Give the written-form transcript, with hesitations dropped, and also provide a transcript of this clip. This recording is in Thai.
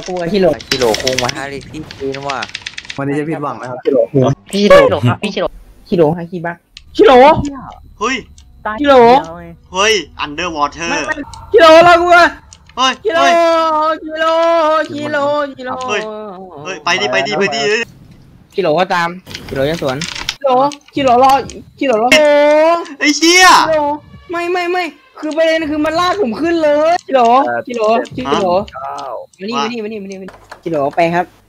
คู่กับฮิโร่คงมาฮาริที่จีนว่าวันนี้จะผิดหวังนะครับฮิโร่ครับฮิโร่ฮาคิบักฮิโร่เฮ้ยฮิโร่เฮ้ย underwater ฮิโร่เรากูอะเฮ้ยฮิโร่เฮ้ยฮิโร่ฮิโร่ฮิโร่เฮ้ย ไปดิฮิโร่ก็ตามฮิโร่จะสวนฮิโร่รอฮิโร่รอโอ้ไอ้เชี่ยฮิโร่ไม่คือประเด็นคือมันลากผมขึ้นเลยฮิโร่ฮิโร่ฮิโร่มานี่ฮิโร่ไปครับ